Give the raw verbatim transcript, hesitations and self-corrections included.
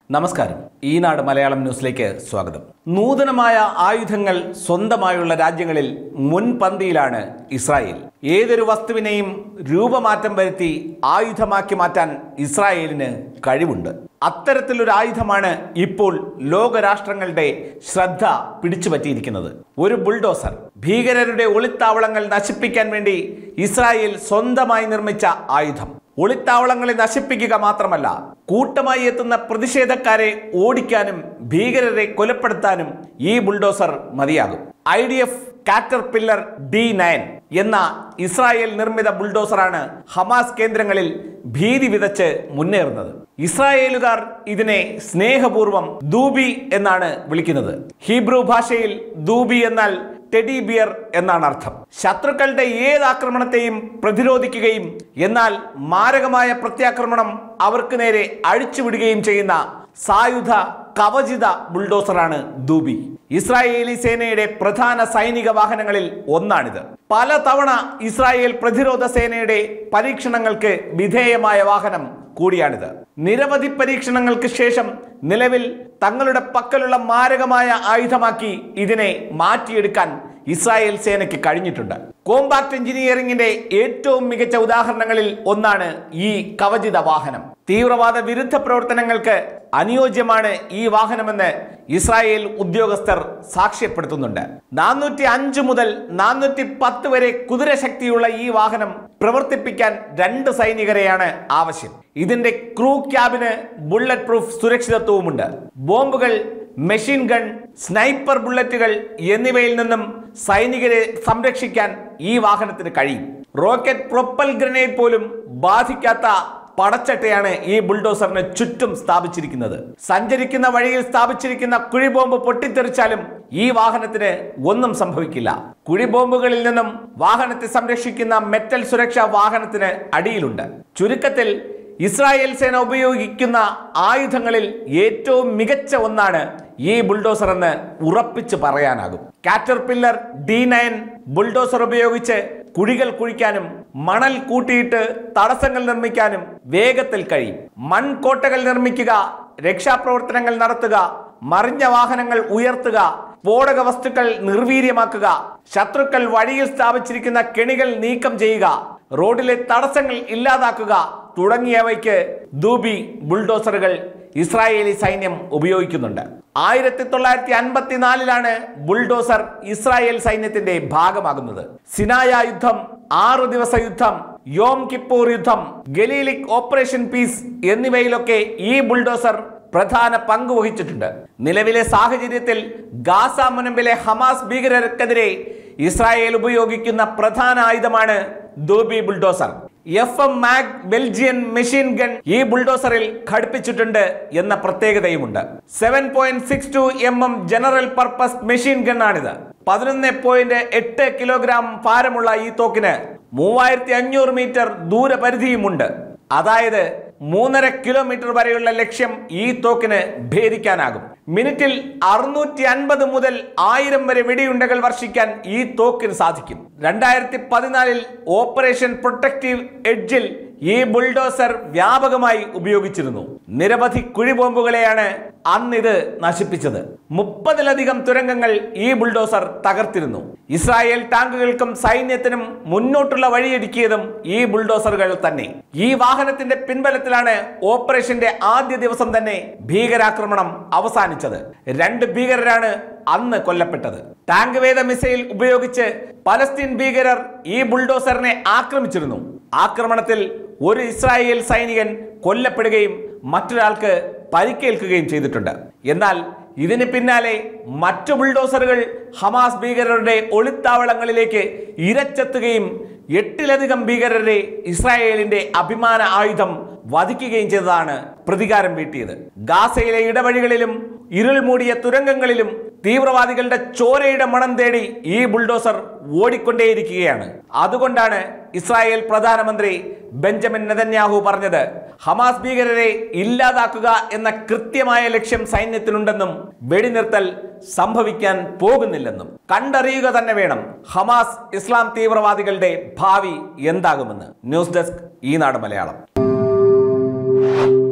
നമസ്കാരം. ഈനാട് മലയാളം ന്യൂസിലേക്ക് സ്വാഗതം. നൂതനമായ ആയുധങ്ങൾ സ്വന്തമായുള്ള രാജ്യങ്ങളിൽ മുൻപന്തിയിലാണ് ഇസ്രായേൽ. ഏതൊരു വസ്തുവിനെയും രൂപമാറ്റം വരുത്തി ആയുധമാക്കി മാറ്റാൻ ഇസ്രായേലിന് കഴിവുണ്ട്. അത്തരത്തിലൊരു ആയുധമാണ് ഇപ്പോൾ ലോകരാഷ്ട്രങ്ങളുടെ ശ്രദ്ധ പിടിച്ചുപറ്റിയിരിക്കുന്നത്. ഒരു ബുൾഡോസർ. ഭീകരരുടെ ഒളിത്താവളങ്ങൾ നശിപ്പിക്കാൻ വേണ്ടി ഇസ്രായേൽ സ്വന്തമായി നിർമ്മിച്ച ആയുധം. ഒളിത്താവളങ്ങളെ നശിപ്പിക്കുക മാത്രമല്ല, കൂട്ടമായി എത്തുന്ന പ്രതിഷേധക്കാരെ ഓടിക്കാനും ഭീകരരെ കൊലപ്പെടുത്താനും ഈ ബുൾഡോസർ മതിയാകും. I D F Caterpillar D nine എന്ന ഇസ്രായേൽ നിർമ്മിത ബുൾഡോസറാണ് ഹമാസ് കേന്ദ്രങ്ങളിൽ ഭീതി വിതച്ച് മുന്നേറുന്നത്. ഇസ്രായേലുകാർ ഇതിനെ സ്നേഹപൂർവ്വം ദൂബി എന്നാണ് വിളിക്കുന്നത്. ഹീബ്രു ഭാഷയിൽ ദൂബി എന്നാൽ ടെഡി ബിയർ എന്നാണ് അർത്ഥം. ശത്രുക്കളുടെ ഏത് ആക്രമണത്തെയും പ്രതിരോധിക്കുകയും എന്നാൽ മാരകമായ പ്രത്യാക്രമണം അവർക്ക് നേരെ അഴിച്ചുവിടുകയും ചെയ്യുന്ന സായുധ കവചിത ബുൾഡോസറാണ് ദൂബി. ഇസ്രായേലി സേനയുടെ പ്രധാന സൈനിക വാഹനങ്ങളിൽ ഒന്നാണിത്. പല തവണ ഇസ്രായേൽ പ്രതിരോധ സേനയുടെ പരീക്ഷണങ്ങൾക്ക് വിധേയമായ വാഹനം കൂടിയാണിത്. നിരവധി പരീക്ഷണങ്ങൾക്ക് ശേഷം നിലവിൽ തങ്ങളുടെ പക്കലുള്ള മാരകമായ ആയുധമാക്കി ഇതിനെ മാറ്റിയെടുക്കാൻ ഇസ്രായേൽ സേനയ്ക്ക് കഴിഞ്ഞിട്ടുണ്ട്. കോമ്പാക്ട് എഞ്ചിനീയറിംഗിന്റെ ഏറ്റവും മികച്ച ഉദാഹരണങ്ങളിൽ ഒന്നാണ് ഈ കവചിത വാഹനം. തീവ്രവാദ വിരുദ്ധ പ്രവർത്തനങ്ങൾക്ക് അനുയോജ്യമാണ് ഈ വാഹനമെന്ന് ഇസ്രായേൽ ഉദ്യോഗസ്ഥർ സാക്ഷ്യപ്പെടുത്തുന്നുണ്ട്. നാനൂറ്റി അഞ്ച് മുതൽ നാനൂറ്റി പത്ത് വരെ കുതിരശക്തിയുള്ള ഈ വാഹനം പ്രവർത്തിപ്പിക്കാൻ രണ്ട് സൈനികരെയാണ് ആവശ്യം. ഇതിന്റെ ക്രൂ ക്യാബിന് ബുള്ളറ്റ് പ്രൂഫ് സുരക്ഷിതത്വവുമുണ്ട്. ബോംബുകൾ, മെഷീൻ ഗൺ, സ്നൈപ്പർ ബുള്ളറ്റുകൾ എന്നിവയിൽ നിന്നും സൈനികരെ സംരക്ഷിക്കാൻ ഈ വാഹനത്തിന് കഴിയും. റോക്കറ്റ് പ്രൊപ്പൽ ഗ്രനേഡ് പോലും ബാധിക്കാത്ത പടച്ചട്ടയാണ് ഈ ബുൾഡോസറിന് ചുറ്റും സ്ഥാപിച്ചിരിക്കുന്നത്. സഞ്ചരിക്കുന്ന വഴിയിൽ സ്ഥാപിച്ചിരിക്കുന്ന കുഴിബോംബ് പൊട്ടിത്തെറിച്ചാലും ഈ വാഹനത്തിന് ഒന്നും സംഭവിക്കില്ല. കുഴിബോംബുകളിൽ നിന്നും വാഹനത്തെ സംരക്ഷിക്കുന്ന മെറ്റൽ സുരക്ഷ വാഹനത്തിന് അടിയിലുണ്ട്. ചുരുക്കത്തിൽ ഇസ്രായേൽ സേന ഉപയോഗിക്കുന്ന ആയുധങ്ങളിൽ ഏറ്റവും മികച്ച ഒന്നാണ് ഈ ബുൾഡോസർ എന്ന് ഉറപ്പിച്ച് പറയാനാകും. കാറ്റർപില്ലർ ഡി നയൻ ബുൾഡോസർ ഉപയോഗിച്ച് കുഴികൾ കുഴിക്കാനും മണൽ കൂട്ടിയിട്ട് തടസ്സങ്ങൾ നിർമ്മിക്കാനും വേഗത്തിൽ കഴിയും. മൺകോട്ടകൾ നിർമ്മിക്കുക, രക്ഷാപ്രവർത്തനങ്ങൾ നടത്തുക, മറിഞ്ഞ വാഹനങ്ങൾ ഉയർത്തുക, സ്ഫോടക വസ്തുക്കൾ നിർവീര്യമാക്കുക, ശത്രുക്കൾ വഴിയിൽ സ്ഥാപിച്ചിരിക്കുന്ന കെണികൾ നീക്കം ചെയ്യുക, റോഡിലെ തടസ്സങ്ങൾ ഇല്ലാതാക്കുക തുടങ്ങിയവയ്ക്ക് ദൂബി ബുൾഡോസറുകൾ ഇസ്രായേലി സൈന്യം ഉപയോഗിക്കുന്നുണ്ട്. ആയിരത്തി തൊള്ളായിരത്തി അൻപത്തിനാലിലാണ് ബുൾഡോസർ ഇസ്രായേൽ സൈന്യത്തിന്റെ ഭാഗമാകുന്നത്. സിനായ യുദ്ധം, ആറു ദിവസ യുദ്ധം, യോം കിപ്പൂർ യുദ്ധം, ഗലീലിക് ഓപ്പറേഷൻ പീസ് എന്നിവയിലൊക്കെ ഈ ബുൾഡോസർ പ്രധാന പങ്ക് വഹിച്ചിട്ടുണ്ട്. നിലവിലെ സാഹചര്യത്തിൽ ഗാസ മുനമ്പിലെ ഹമാസ് ഭീകരർക്കെതിരെ ഇസ്രായേൽ ഉപയോഗിക്കുന്ന പ്രധാന ആയുധമാണ് Doobi bulldozer. F M MAG Belgian machine gun ഈ ബുൾഡോസറിൽ ഘടിപ്പിച്ചിട്ടുണ്ട് എന്ന പ്രത്യേകതയുമുണ്ട്. Seven point six two M M general purpose machine gun ആണിത്. പതിനൊന്ന് പോയിന്റ് എട്ട് കിലോഗ്രാം ഭാരമുള്ള ഈ തോക്കിന് മൂവായിരത്തി അഞ്ഞൂറ് മീറ്റർ ദൂരപരിധിയുമുണ്ട്. അതായത് മൂന്നര കിലോമീറ്റർ വരെയുള്ള ലക്ഷ്യം ഈ തോക്കിന് ഭേദിക്കാനാകും. മിനിറ്റിൽ അറുന്നൂറ്റി അൻപത് മുതൽ ആയിരം വരെ വെടിയുണ്ടകൾ വർഷിക്കാൻ ഈ തോക്കിന് സാധിക്കും. രണ്ടായിരത്തി പതിനാലിൽ ഓപ്പറേഷൻ പ്രൊട്ടക്റ്റീവ് എഡ്ജിൽ ഈ ബുൾഡോസർ വ്യാപകമായി ഉപയോഗിച്ചിരുന്നു. നിരവധി കുഴിബോംബുകളെയാണ് അന്നിത് നശിപ്പിച്ചത്. മുപ്പതിലധികം തുരങ്കങ്ങൾ ഈ ബുൾഡോസർ തകർത്തിരുന്നു. ഇസ്രായേൽ ടാങ്കുകൾക്കും സൈന്യത്തിനും മുന്നോട്ടുള്ള വഴിയൊരുക്കിയതും ഈ ബുൾഡോസറുകൾ തന്നെ. ഈ വാഹനത്തിന്റെ പിൻബലത്തിലാണ് ഓപ്പറേഷന്റെ ആദ്യ ദിവസം തന്നെ ഭീകരാക്രമണം അവസാനിച്ചത്. രണ്ട് ഭീകരരാണ് അന്ന് കൊല്ലപ്പെട്ടത്. ടാങ്ക് വേദ മിസൈൽ ഉപയോഗിച്ച് പലസ്തീൻ ഭീകരർ ഈ ബുൾഡോസറിനെ ആക്രമിച്ചിരുന്നു. ആക്രമണത്തിൽ ഒരു ഇസ്രായേൽ സൈനികൻ കൊല്ലപ്പെടുകയും മറ്റൊരാൾക്ക് പരിക്കേൽക്കുകയും ചെയ്തിട്ടുണ്ട്. എന്നാൽ ഇതിന് പിന്നാലെ മറ്റു ബുൾഡോസറുകൾ ഹമാസ് ഭീകരരുടെ ഒളിത്താവളങ്ങളിലേക്ക് ഇരച്ചെത്തുകയും എട്ടിലധികം ഭീകരരെ ഇസ്രായേലിന്റെ അഭിമാന ആയുധം വധിക്കുകയും ചെയ്തതാണ് പ്രതികാരം വീട്ടിയത്. ഗാസയിലെ ഇടവഴികളിലും ഇരുൾ മൂടിയ തുരങ്കങ്ങളിലും തീവ്രവാദികളുടെ ചോരയുടെ മണം തേടി ഈ ബുൾഡോസർ ഓടിക്കൊണ്ടേയിരിക്കുകയാണ്. അതുകൊണ്ടാണ് ഇസ്രായേൽ പ്രധാനമന്ത്രി ബെഞ്ചമിൻ നെതന്യാഹു പറഞ്ഞത്, ഹമാസ് ഭീകരരെ ഇല്ലാതാക്കുക എന്ന കൃത്യമായ ലക്ഷ്യം സൈന്യത്തിനുണ്ടെന്നും വെടിനിർത്തൽ സംഭവിക്കാൻ പോകുന്നില്ലെന്നും. കണ്ടറിയുക തന്നെ വേണം ഹമാസ് ഇസ്ലാം തീവ്രവാദികളുടെ ഭാവി എന്താകുമെന്ന്. News desk Eenadu Malayalam.